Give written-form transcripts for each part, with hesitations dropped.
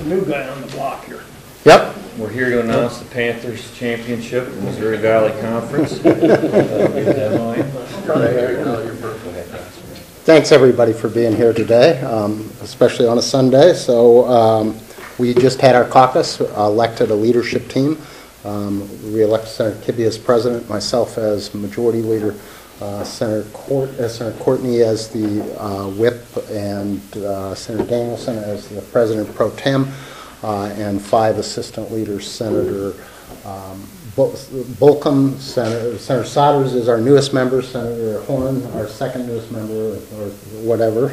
new guy on the block here. Yep. We're here to announce the Panthers championship, Missouri Valley Conference. Thanks everybody for being here today, especially on a Sunday. So we just had our caucus, elected a leadership team. We elected Senator Kibbie as president, myself as majority leader, Senator Courtney as the whip, and Senator Danielson as the president pro tem, and 5 assistant leaders. Senator Bolcom, Senator Sodders is our newest member, Senator Horn, our second newest member, or whatever,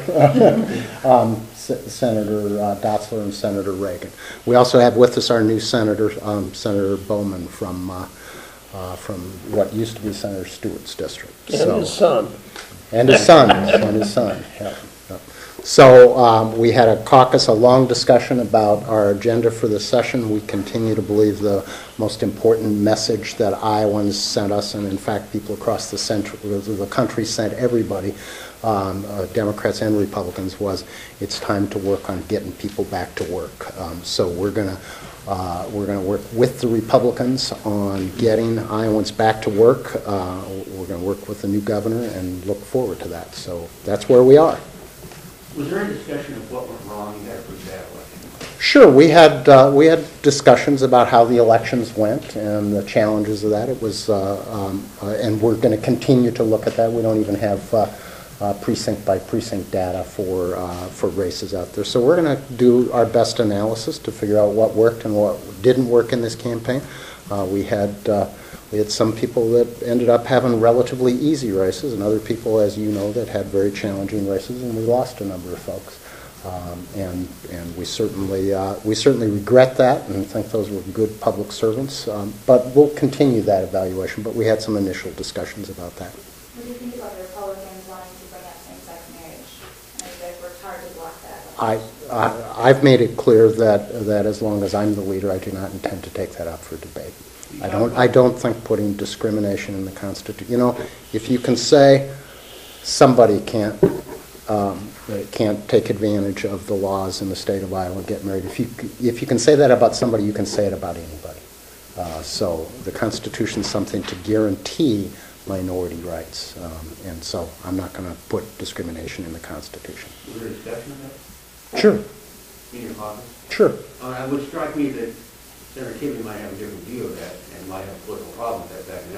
Senator Dotzler, and Senator Reagan. We also have with us our new senator, Senator Bowman from what used to be Senator Stewart's district. And his son. And his son, yeah. So we had a caucus, a long discussion about our agenda for the session. We continue to believe the most important message that Iowans sent us, and in fact people across the country sent everybody, Democrats and Republicans, was it's time to work on getting people back to work. So we're going to work with the Republicans on getting Iowans back to work. We're going to work with the new governor and look forward to that. So that's where we are. Was there any discussion of what went wrong in that election? Sure, we had discussions about how the elections went and the challenges of that. It was, and we're going to continue to look at that. We don't even have precinct by precinct data for races out there. So we're going to do our best analysis to figure out what worked and what didn't work in this campaign. We had some people that ended up having relatively easy races, and other people, as you know, that had very challenging races, and we lost a number of folks. And we certainly regret that and think those were good public servants. But we'll continue that evaluation. But we had some initial discussions about that. What do you think about the Republicans wanting to bring up same-sex marriage? And you guys worked hard to block that. I've made it clear that as long as I'm the leader, I do not intend to take that up for debate. I don't think putting discrimination in the Constitution. You know, if you can say somebody can't take advantage of the laws in the state of Iowa and get married, if you can say that about somebody, you can say it about anybody. So the Constitution is something to guarantee minority rights, and so I'm not going to put discrimination in the Constitution. Was there a discussion of that? Sure. In your caucus? Sure. It would strike me that Senator Kibbie might have a different view of that and might have a political problem with that back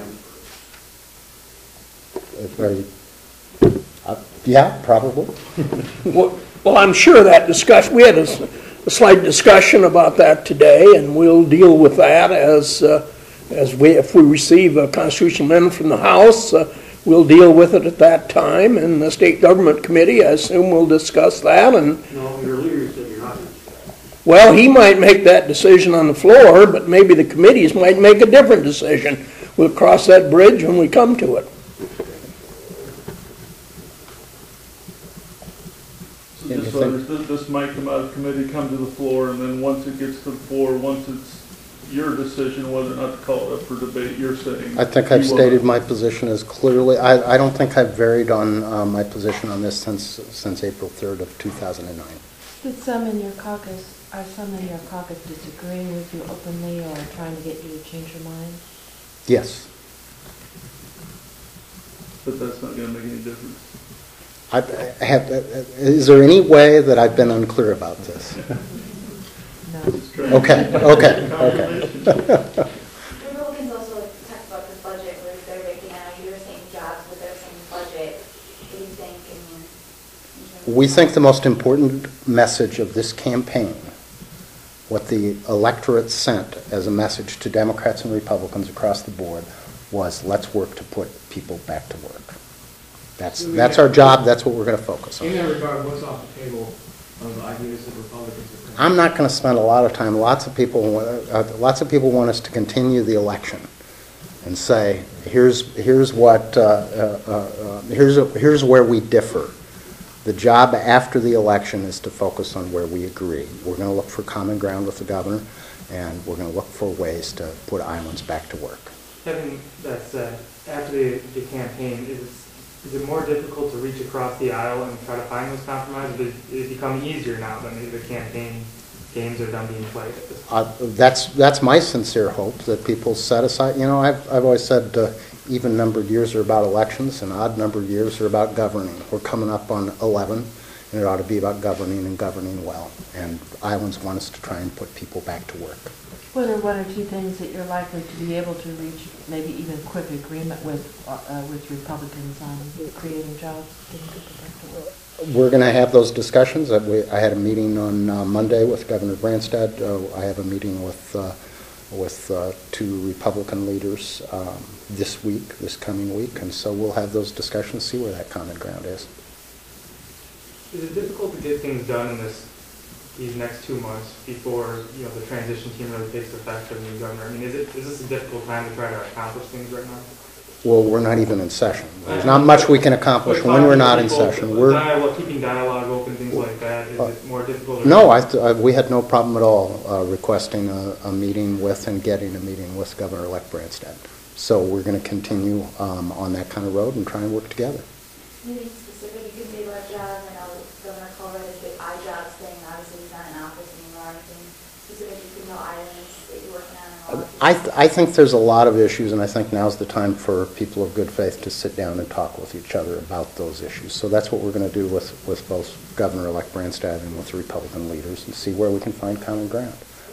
in Emmitsburg. Yeah, probably. Well, I'm sure that discussion, we had a slight discussion about that today, and we'll deal with that if we receive a constitutional amendment from the House, we'll deal with it at that time, and the State Government Committee, I assume, will discuss that. And no, your leader said you're not. Well, he might make that decision on the floor, but maybe the committees might make a different decision. We'll cross that bridge when we come to it. So this might come out of committee, come to the floor, and then once it gets to the floor, once it's your decision whether or not to call it up for debate, you're saying... I think I've stated my position as clearly. I don't think I've varied on my position on this since April 3rd of 2009. Did some in your caucus, are some in your caucus disagreeing with you openly or trying to get you to change your mind? Yes. But that's not going to make any difference. Is there any way that I've been unclear about this? No. Okay. The Republicans also talked about the budget where they're breaking out your same jobs with their same budget. What do you think? We think the most important message of this campaign, what the electorate sent as a message to Democrats and Republicans across the board, was let's work to put people back to work. That's our job. That's what we're going to focus on. In that regard, what's off the table of the ideas that Republicans have? I'm not going to spend a lot of time. Lots of people want us to continue the election and say, here's where we differ. The job after the election is to focus on where we agree. We're going to look for common ground with the governor, and we're going to look for ways to put Iowans back to work. Having that said, after the campaign, is it more difficult to reach across the aisle and try to find those compromises? Is it become easier now than the campaign games are done being played at this point? That's my sincere hope, that people set aside, I've always said even-numbered years are about elections and odd-numbered years are about governing. We're coming up on 11, and it ought to be about governing and governing well. And Iowans want us to try and put people back to work. What are one or two things that you're likely to be able to reach, maybe even quick agreement with Republicans on creating jobs, getting people back to work? We're going to have those discussions. I had a meeting on Monday with Governor Branstad. I have a meeting with two Republican leaders this coming week, and so we'll have those discussions, see where that common ground is. Is it difficult to get things done in these next 2 months before the transition team really takes effect of the new governor? I mean, is this a difficult time to try to accomplish things right now? Well, we're not even in session. There's not much we can accomplish when we're not in session. Keeping dialogue open, things like that, is it more difficult? No, we had no problem at all requesting a meeting with and getting a meeting with Governor-elect Branstad. So we're going to continue on that kind of road and try and work together. Anything specific you can say about jobs? I know Governor Colbert has big iJobs thing, obviously he's not in office anymore. Anything specific you can know items that you're working on? I think there's a lot of issues, and I think now's the time for people of good faith to sit down and talk with each other about those issues. So that's what we're going to do with both Governor-elect Branstad and with the Republican leaders, and see where we can find common ground.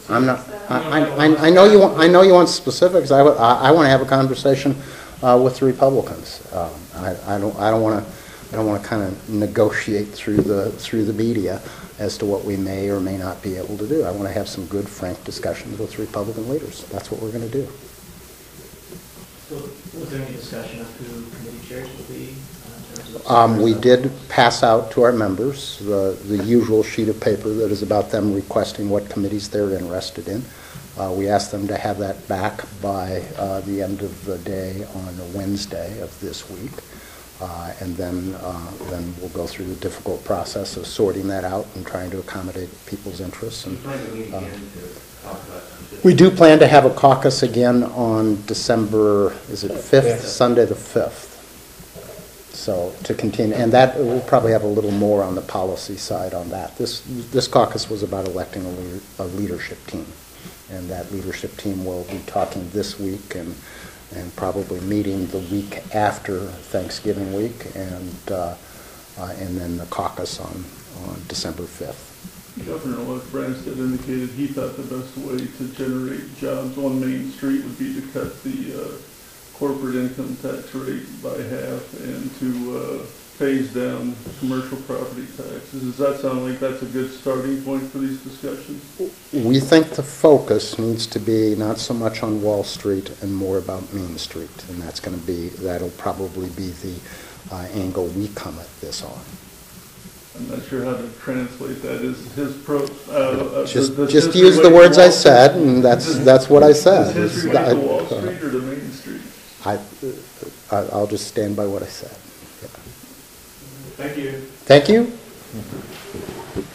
I know you want specifics. I want to have a conversation with the Republicans. I don't want to kind of negotiate through the media as to what we may or may not be able to do. I want to have some good, frank discussions with Republican leaders. That's what we're going to do. So, was there any discussion of who committee chairs will be? We did pass out to our members the usual sheet of paper that is about them requesting what committees they're interested in. We asked them to have that back by the end of the day on Wednesday of this week. And then we'll go through the difficult process of sorting that out and trying to accommodate people's interests. And, we do plan to have a caucus again on December, is it 5th? Sunday the 5th. So to continue, and that we'll probably have a little more on the policy side on that. This caucus was about electing a leadership team, and that leadership team will be talking this week and probably meeting the week after Thanksgiving week, and then the caucus on December 5th. Governor-elect Branstad indicated he thought the best way to generate jobs on Main Street would be to cut the corporate income tax rate by half and to phase down commercial property taxes. Does that sound like that's a good starting point for these discussions? We think the focus needs to be not so much on Wall Street and more about Main Street, and that'll probably be the angle we come at this on. I'm not sure how to translate that. Is his just use the words I said, and that's what I said. Is history to Wall Street or to Main Street? I'll just stand by what I said. Yeah. Thank you. Thank you.